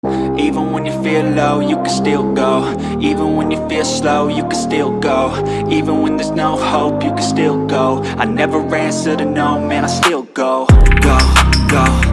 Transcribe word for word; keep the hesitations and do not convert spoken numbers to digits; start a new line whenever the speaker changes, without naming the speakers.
Even when you feel low, you can still go. Even when you feel slow, you can still go. Even when there's no hope, you can still go. I never answer to no, man, I still go. Go, go.